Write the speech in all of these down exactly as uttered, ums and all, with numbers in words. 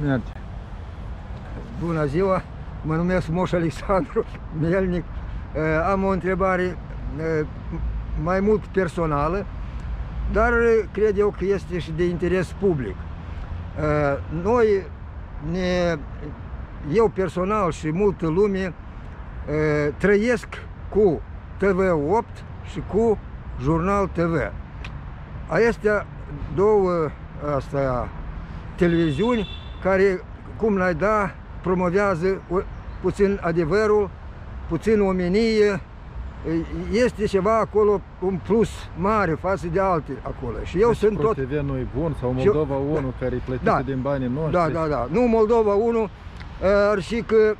Merge. Bună ziua, mă numesc Moș Alexandru Melnic. Am o întrebare mai mult personală, dar cred eu că este și de interes public. Noi, ne, eu personal și multă lume, trăiesc cu T V opt și cu Jurnal T V. Acestea două astea, televiziuni care, cum n-ai da, promovează puțin adevărul, puțin omenie. Este ceva acolo, un plus mare față de alte acolo. Și eu deci sunt tot... T V nu-i bun sau Moldova unu, da, care e plătită da, din banii noștri? Da, da, da. Nu Moldova unu, ar și că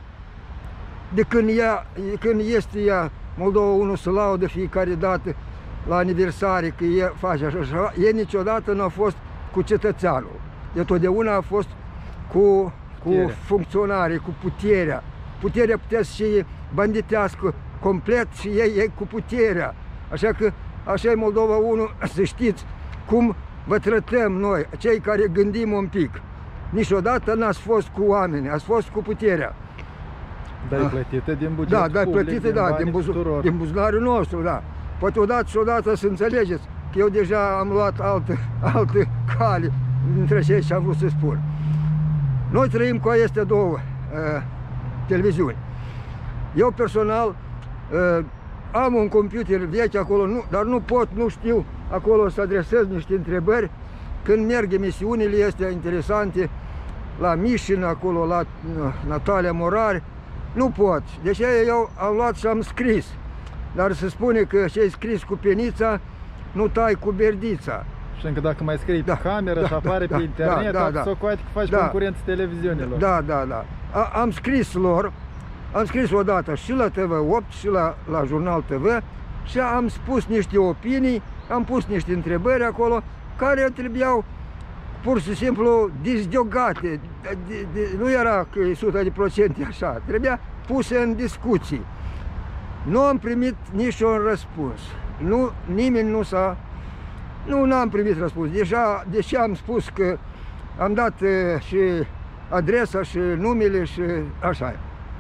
de când, ea, când este ea, Moldova unu se laudă fiecare dată la aniversare că e face așa așa, e niciodată nu a fost cu cetățeanul. De totdeauna a fost cu, cu funcționare, cu puterea. Puterea putea să și banditească complet și ei, ei cu puterea. Așa că așa e Moldova unu, să știți cum vă tratăm noi, cei care gândim un pic. Niciodată n-ați fost cu oameni, ați fost cu puterea. Dar e plătită din bugetul da, da, public, plătită, din, da, din, buz din buzunarul nostru, da. Poate odată și odată să înțelegeți că eu deja am luat altă, altă cale dintre cei ce am vrut să spun. Noi trăim cu aceste două uh, televiziuni. Eu personal uh, am un computer vechi acolo, nu, dar nu pot, nu știu acolo să adresez niște întrebări. Când merg emisiunile astea interesante, la Mișin, acolo, la uh, Natalia Morari, nu pot. Deci eu am luat și am scris. Dar se spune că ce ai scris cu penița, nu tai cu berdița. Și încă dacă mai scrii da, pe cameră da, și apare da, pe internet, da, da, da, s-o coate că faci da, concurență televiziunilor. Da, da, da. A, am scris lor, am scris odată și la T V opt și la, la Jurnal T V și am spus niște opinii, am pus niște întrebări acolo care trebuiau pur și simplu disdiogate. De, de, de, nu era că e o sută la sută așa, trebuia puse în discuții. Nu am primit niciun răspuns. Nu, nimeni nu s-a... Nu, n-am primit răspuns. Deja, deși am spus că am dat e, și adresa și numele și așa.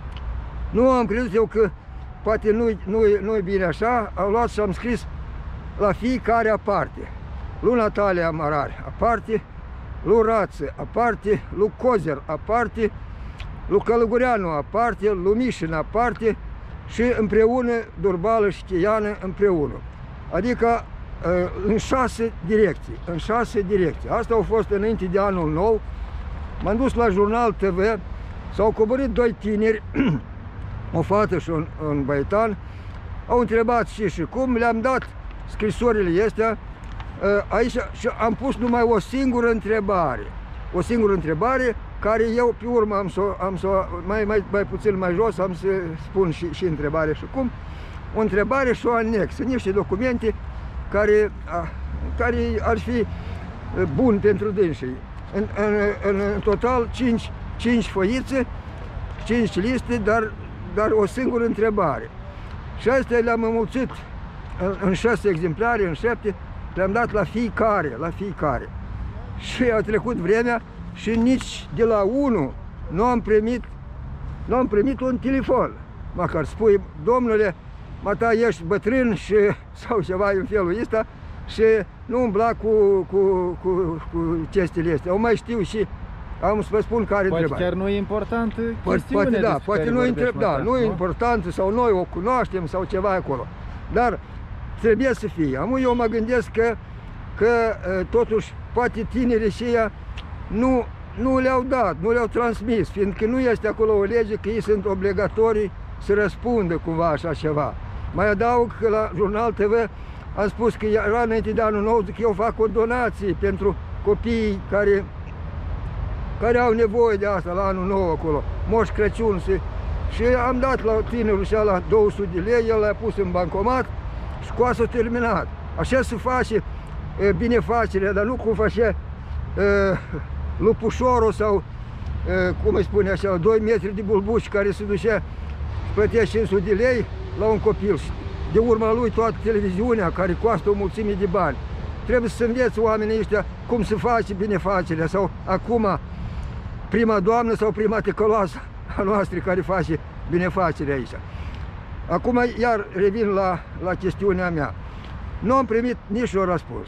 Nu am crezut eu că poate nu-i nu, nu bine așa. Am luat și am scris la fiecare aparte. Lui Natalia Morari aparte, lui Rață aparte, lui Cozer aparte, lui Călăgureanu aparte, lui Mișin aparte, și împreună Durbală și Cheiană împreună. Adică în șase direcții, în șase direcții. Asta a fost înainte de anul nou. M-am dus la Jurnal T V, s-au coborât doi tineri, o fată și un, un băietan, au întrebat și și cum, le-am dat scrisorile astea aici și am pus numai o singură întrebare. O singură întrebare care eu pe urmă am să, am să mai, mai, mai puțin mai jos, am să spun și, și întrebare și cum. O întrebare și o anexă, niște documente care, a, care ar fi bun pentru dânsii. În, în, în, în total cinci, cinci foițe, cinci liste, dar, dar o singură întrebare. Și astea le-am înmulțit în, în șase exemplare, în șapte, le-am dat la fiecare, la fiecare. Și a trecut vremea și nici de la unu nu am primit, nu am primit un telefon. Măcar spui, domnule, mata ești bătrân și, sau ceva în felul ăsta și nu umbla cu, cu, cu, cu chestiile astea. O mai știu și am să vă spun care poate întrebare. Chiar nu e importantă chestiunea. Poate da, poate nu, întreb, da, nu e importantă sau noi o cunoaștem sau ceva acolo. Dar trebuie să fie. Am eu mă gândesc că, că totuși poate tinerii și ea nu, nu le-au dat, nu le-au transmis, fiindcă nu este acolo o lege că ei sunt obligatorii să răspundă cumva așa ceva. Mai adaug că la Jurnal T V am spus că era înainte de anul nou, că eu fac o donație pentru copiii care, care au nevoie de asta la anul nou acolo, Moș Crăciun. Și am dat la tinerul și la două sute de lei, el l-a pus în bancomat și cu asta a terminat. Așa se face e, binefacerea, dar nu cum face e, lupușorul sau, e, cum îi spune așa, doi metri de bulbuci care se ducea și plătea cinci sute de lei la un copil. De urma lui toată televiziunea care costă o mulțime de bani. Trebuie să înveți oamenii ăștia cum se face binefacerea sau acum prima doamnă sau prima tecăloasă a noastră care face binefacere aici. Acum iar revin la, la chestiunea mea. Nu am primit niciun răspuns.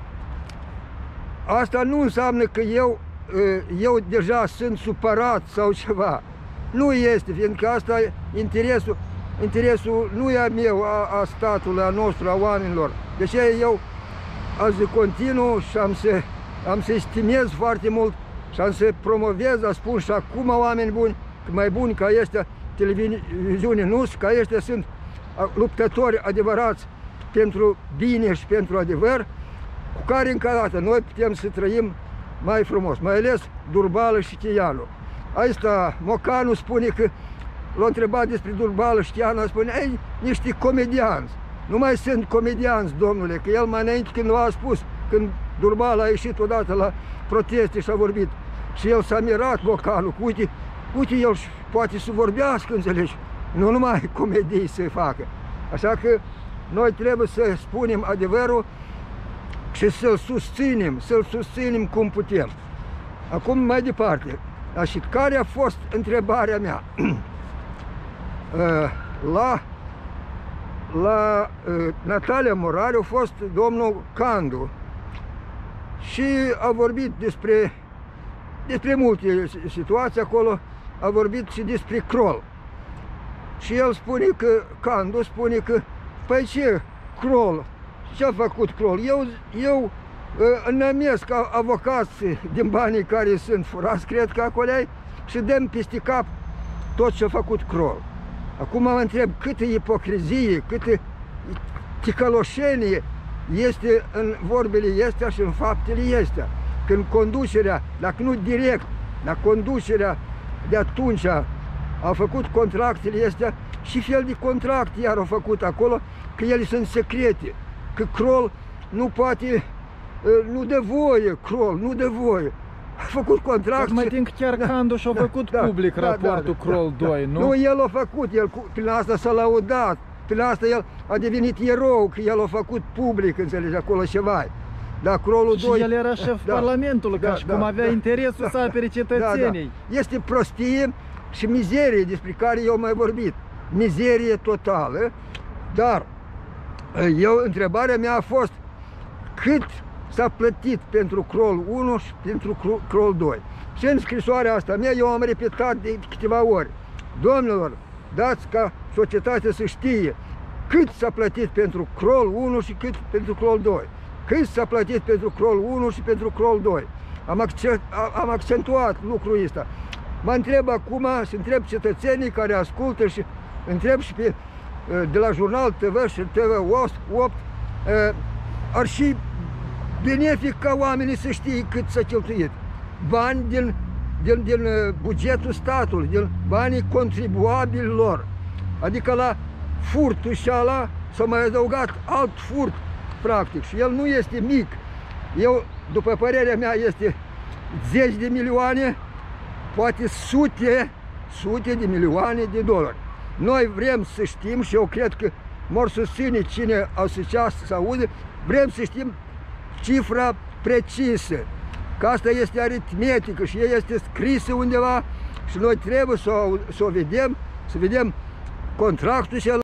Asta nu înseamnă că eu, eu deja sunt supărat sau ceva. Nu este, fiindcă asta e interesul, interesul nu e a meu, a, a statului, a nostru, a oamenilor. Deci eu azi continuu și am să, am să estimez foarte mult și am să promovez, a spun și acum oameni buni, mai buni ca ăștia, televiziune nu, ca ăștia sunt luptători adevărați pentru bine și pentru adevăr, cu care încă o dată noi putem să trăim mai frumos, mai ales Durbală și Chianu. Asta Mocanu spune că l-a întrebat despre Durbală și Chianu, spune, ei, niște comedianți. Nu mai sunt comedianți, domnule, că el mai înainte când a spus, când Durbală a ieșit odată la proteste și a vorbit, și el s-a mirat, Mocanu, că uite, uite, el poate să vorbească, înțelegi, nu numai comedii să facă. Așa că noi trebuie să spunem adevărul și să-l susținem, să-l susținem cum putem. Acum mai departe, și care a fost întrebarea mea? La, la Natalia Morari a fost domnul Candu și a vorbit despre, despre multe situații acolo, a vorbit și despre Kroll. Și el spune că, Candu spune că, păi ce, Kroll, ce-a făcut Kroll? Eu, eu înnămesc avocați din banii care sunt furați, cred că acolo, și dăm peste cap tot ce-a făcut Kroll. Acum mă întreb câtă ipocrizie, câtă ticăloșenie este în vorbele astea și în faptele astea. Când conducerea, dacă nu direct, dar conducerea de atunci a făcut contractele astea, și fel de contracte iar au făcut acolo, că ele sunt secrete, că Kroll nu poate, nu dă voie, Kroll, nu dă voie. A făcut contract. Mai timp chiar da, Candu și-a făcut da, public da, raportul da, Kroll da, doi, da, nu? Nu, el a făcut, el prin asta s-a laudat, prin asta el a devenit erou, că el a făcut public, înțelegi, acolo ceva. Da, Krollul și doi, el era șef da, Parlamentului, da, ca și da, cum avea da, interesul da, să apere cetățenii. Da, da. Este prostie și mizerie despre care eu mai vorbit. Mizerie totală, dar eu, întrebarea mea a fost cât s-a plătit pentru Kroll unu și pentru Kroll doi. Și în scrisoarea asta mea eu am repetat de câteva ori. Domnilor, dați ca societatea să știe cât s-a plătit pentru Kroll unu și cât pentru Kroll doi. Cât s-a plătit pentru Kroll unu și pentru Kroll doi. Am, accent, am accentuat lucrul ăsta. Mă întreb acum și întreb cetățenii care ascultă și întreb și pe, de la Jurnal T V și T V opt, ar și benefic ca oamenii să știe cât s-a cheltuit. Bani din, din, din bugetul statului, din banii contribuabililor. Adică la furtul și ala s-a mai adăugat alt furt, practic. Și el nu este mic. Eu, după părerea mea, este zeci de milioane, poate sute, sute de milioane de dolari. Noi vrem să știm și eu cred că mor susține cine asociază să aude, vrem să știm cifra precisă, că asta este aritmetică și ea este scrisă undeva și noi trebuie să o, să o vedem, să vedem contractul și